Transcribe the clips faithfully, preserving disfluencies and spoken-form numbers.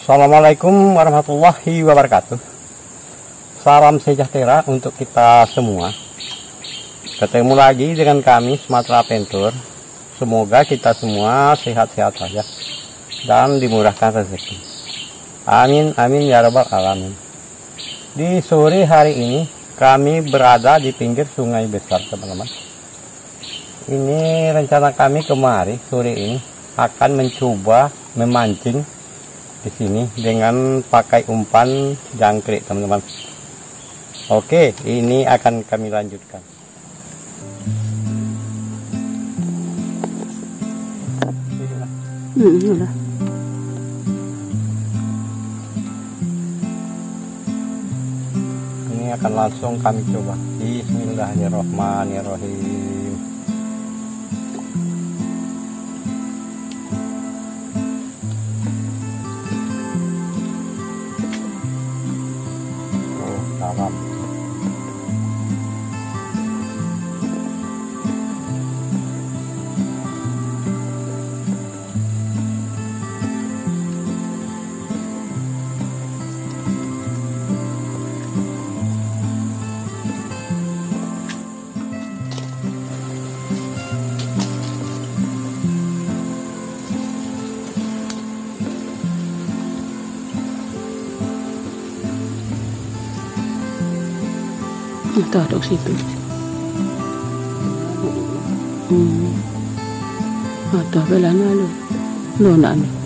Assalamualaikum warahmatullahi wabarakatuh. Salam sejahtera untuk kita semua. Ketemu lagi dengan kami Sumatera Adventure. Semoga kita semua sehat-sehat saja dan dimurahkan rezeki. Amin amin ya rabbal alamin. Di sore hari ini kami berada di pinggir sungai besar, teman-teman. Ini rencana kami kemari sore ini akan mencoba memancing di sini dengan pakai umpan jangkrik, teman-teman. Oke, ini akan kami lanjutkan. Hmm, udah. Ini akan langsung kami coba. Bismillahirrahmanirrahim. Itu ada situ. Hmm. Ada belana lu. Lu nak ni.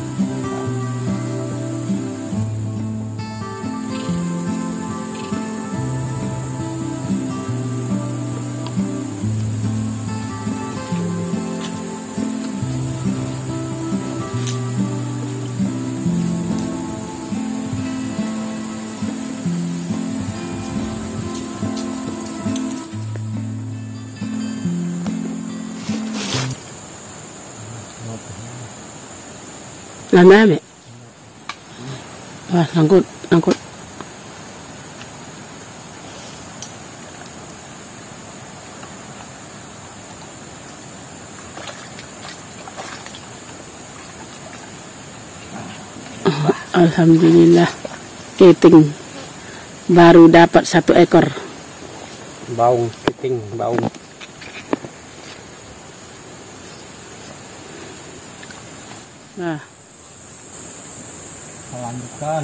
Lama ame. Wah, angkut, angkut. Alhamdulillah, keting baru dapat satu ekor. Baung keting, baung. Nah. Lanjutkan.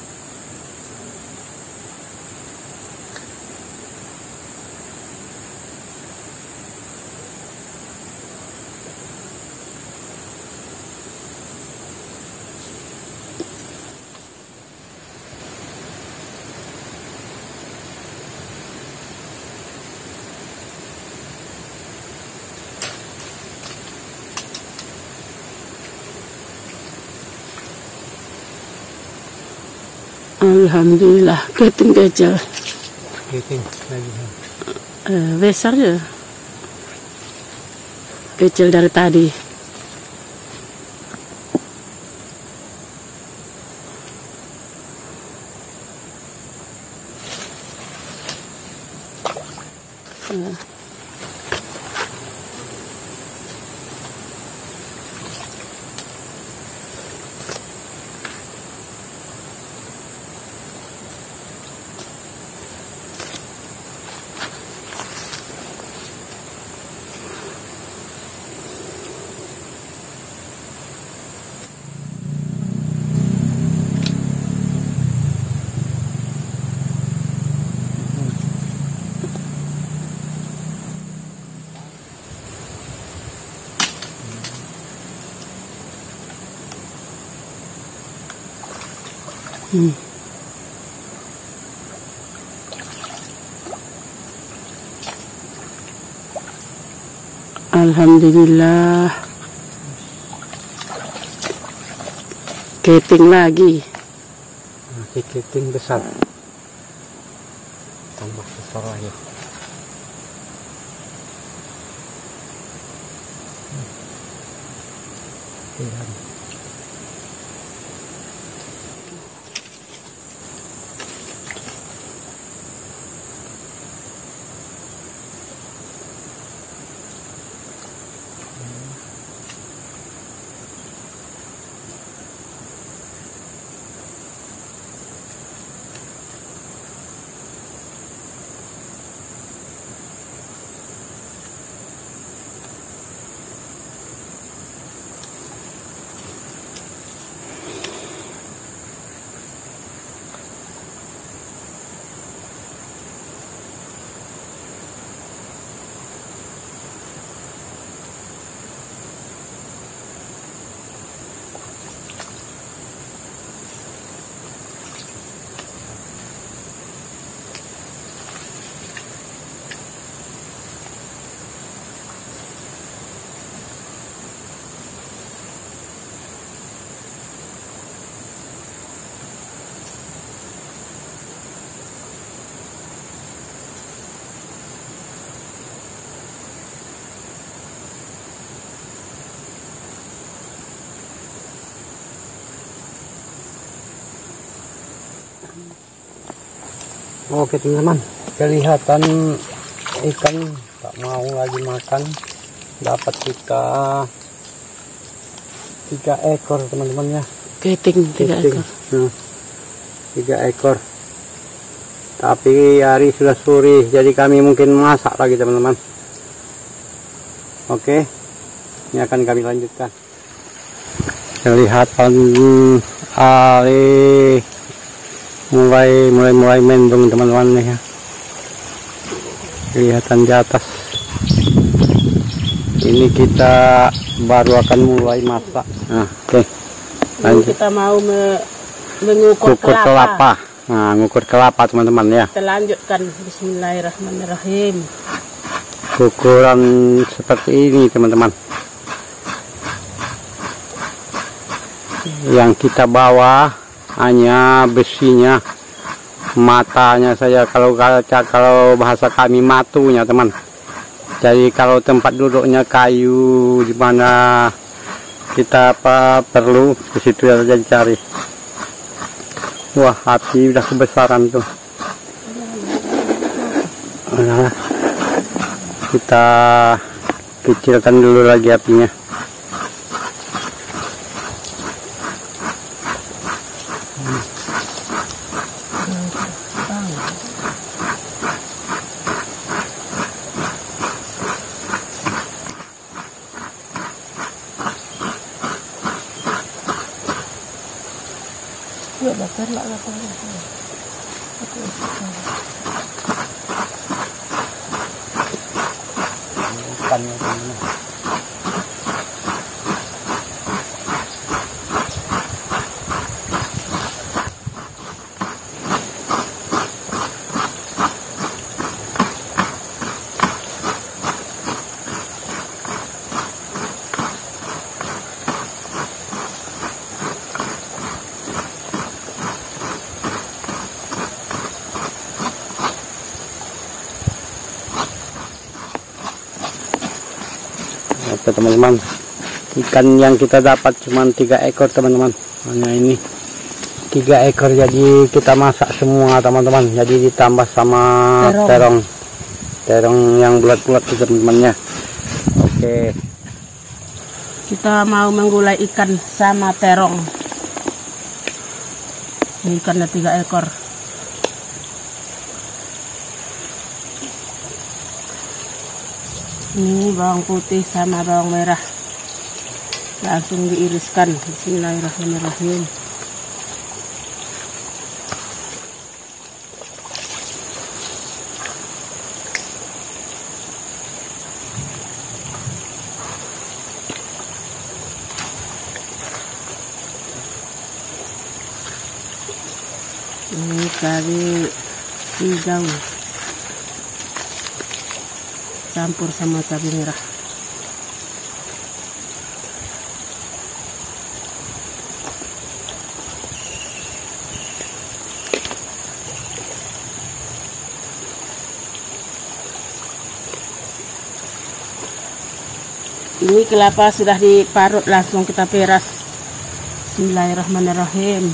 Alhamdulillah, keting kecil. Keting lagi. Uh, besar ya. Kecil dari tadi. Uh. Hmm. Alhamdulillah, keting lagi. Masih keting besar. Tambah besar lagi. Hmm. Oke teman-teman, kelihatan ikan tak mau lagi makan. Dapat kita tiga ekor teman-teman ya. Keting tiga Keting. ekor. Nah, tiga ekor. Tapi hari sudah sore, jadi kami mungkin masak lagi teman-teman. Oke, ini akan kami lanjutkan. Kelihatan ali mulai mulai mulai mendung teman-teman nih ya. Kelihatan di atas. Ini kita baru akan mulai masak. Nah, oke. Ini kita mau me mengukur Kukur kelapa. kelapa. Nah, ngukur kelapa teman-teman ya. Kita lanjutkan. Bismillahirrahmanirrahim. Ukuran seperti ini teman-teman. Yang kita bawa hanya besinya, matanya saja, kalau kalau bahasa kami matunya teman. Jadi kalau tempat duduknya kayu di mana kita apa perlu di situ saja dicari. Wah, api udah kebesaran tuh. Nah, kita kecilkan dulu lagi apinya. Ya, bakar lah, bakar lah. Ikannya teman-teman. Oke teman-teman, ikan yang kita dapat cuma tiga ekor teman-teman. Hanya ini tiga ekor, jadi kita masak semua teman-teman. Jadi ditambah sama Terong. terong, terong yang bulat-bulat itu teman-temannya. Oke, Kita mau menggulai ikan sama terong. Ini ikannya tiga ekor. Ini bawang putih sama bawang merah. Langsung diiriskan. Bismillahirrahmanirrahim. Ini cabai hijau campur sama cabai merah. Ini kelapa sudah diparut, langsung kita peras. Bismillahirrahmanirrahim.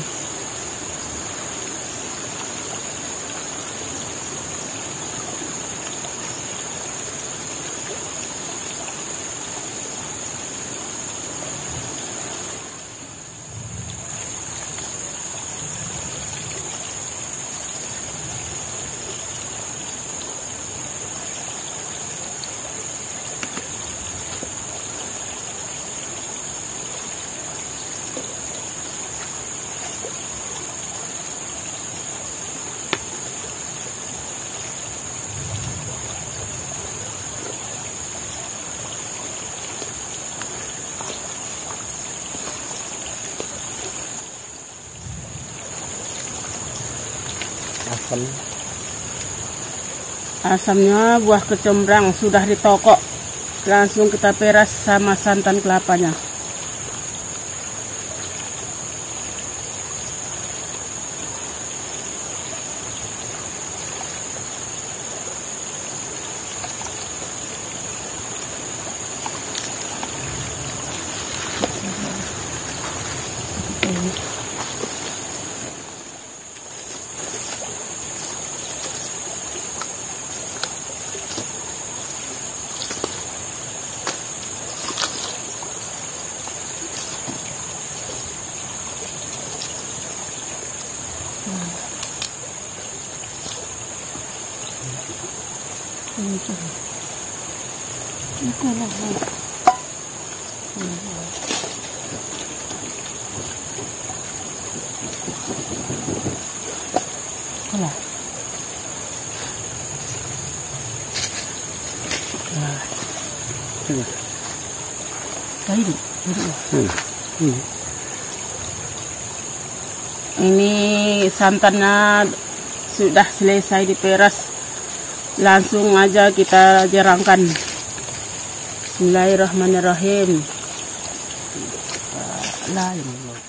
asam. Asamnya buah kecombrang sudah ditokok, langsung kita peras sama santan kelapanya. Alah. Nah. Coba. Tadi. Hmm. Hmm. Ini santannya sudah selesai diperas. Langsung aja kita jerangkan. Bismillahirrahmanirrahim. Lain.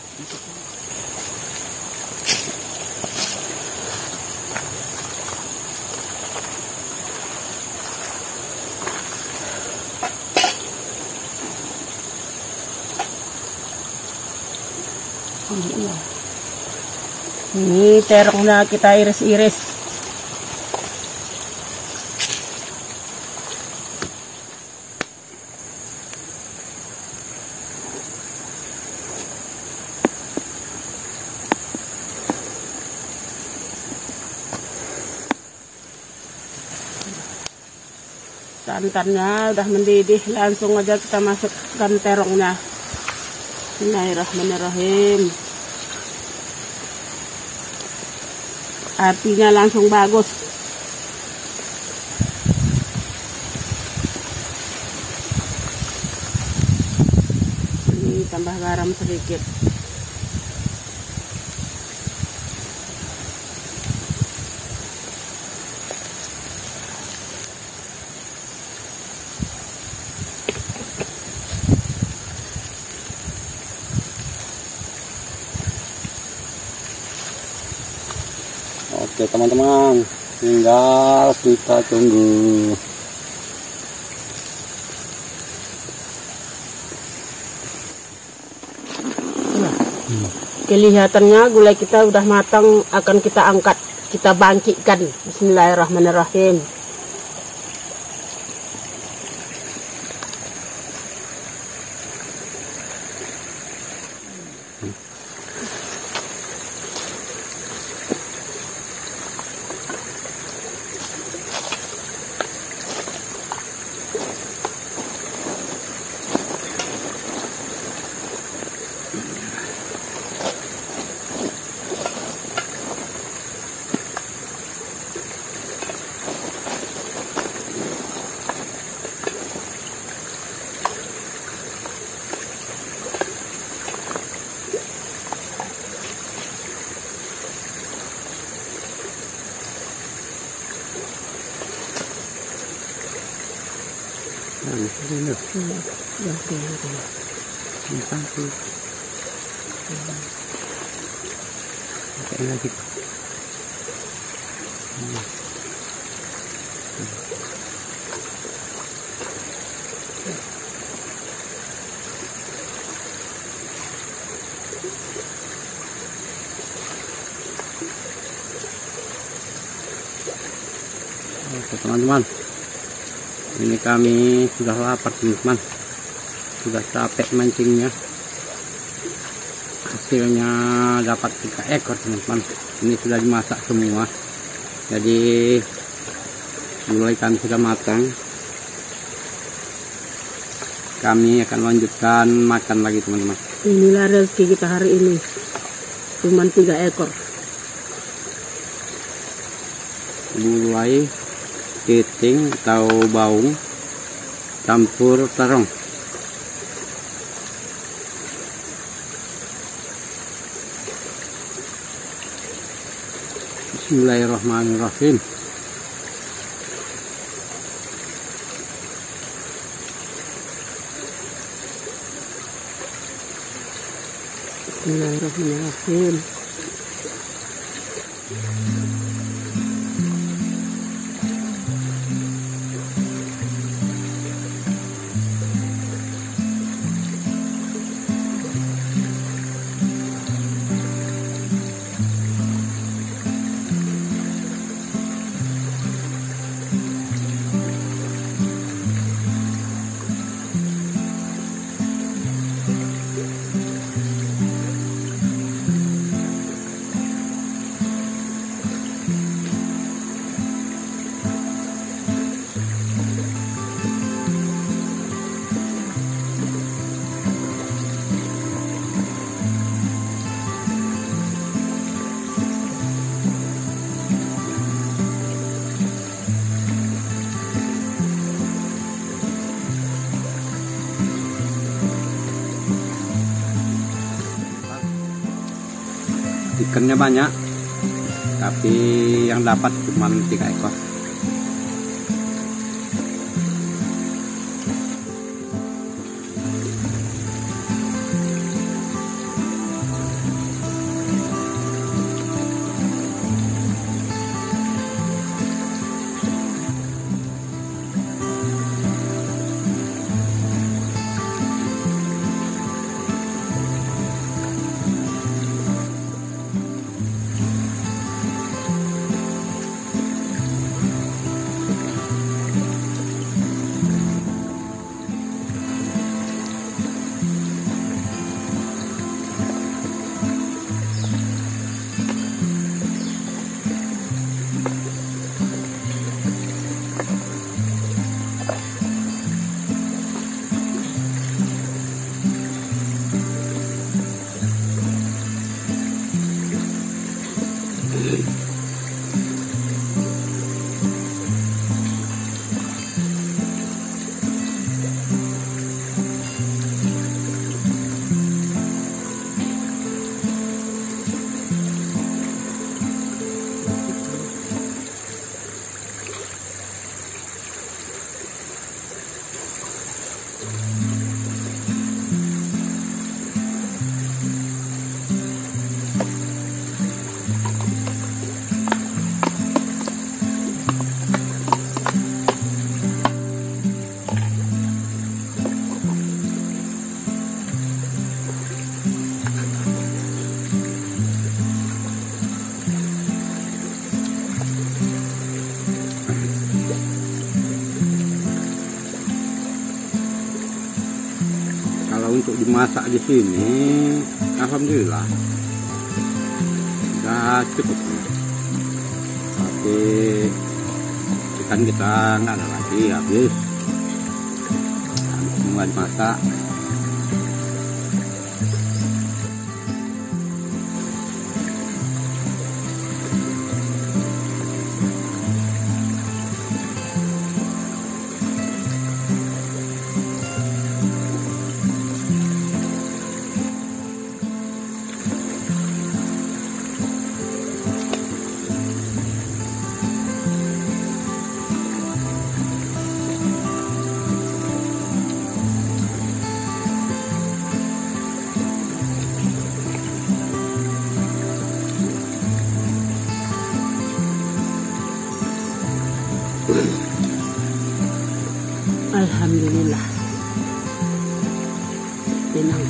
Ini terongnya kita iris-iris. Santannya udah mendidih, langsung aja kita masukkan terongnya. Bismillahirrahmanirrahim. Apinya langsung bagus. Ini tambah garam sedikit. Oke teman-teman, tinggal kita tunggu. Kelihatannya gulai kita udah matang, akan kita angkat, kita bangkitkan. Bismillahirrahmanirrahim. Nah, ini lagi. Oke teman-teman, ini kami sudah lapar teman-teman, sudah capek mancingnya. Hasilnya dapat tiga ekor teman-teman. Ini sudah dimasak semua, jadi mulai kami sudah matang. Kami akan lanjutkan makan lagi teman-teman. Inilah rezeki kita hari ini, cuman tiga ekor. Gulai keting atau baung campur terong. Bismillahirrahmanirrahim. Bismillahirrahmanirrahim. ikannya banyak, tapi yang dapat cuma tiga ekor. Untuk dimasak di sini, alhamdulillah sudah cukup. Tapi ikan kita nggak ada lagi, habis habis semua dimasak. Alhamdulillah. Tenang.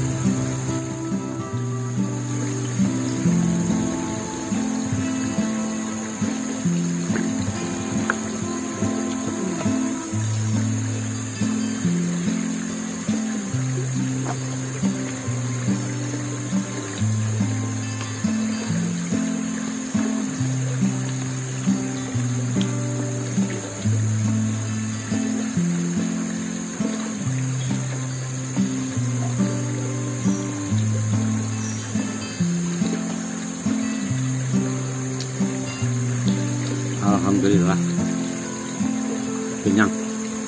Alhamdulillah kenyang.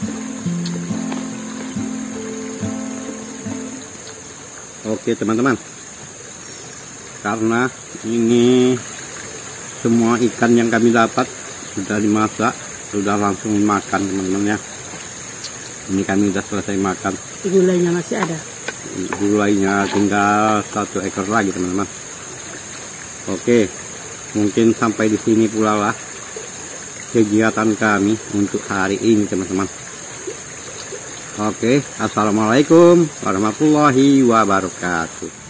Oke teman-teman, karena ini semua ikan yang kami dapat sudah dimasak, sudah langsung makan teman-teman ya. Ini kami sudah selesai makan. Gulainya masih ada. Gulainya tinggal satu ekor lagi teman-teman. Oke, mungkin sampai di sini pula lah kegiatan kami untuk hari ini teman-teman. Oke, assalamualaikum warahmatullahi wabarakatuh.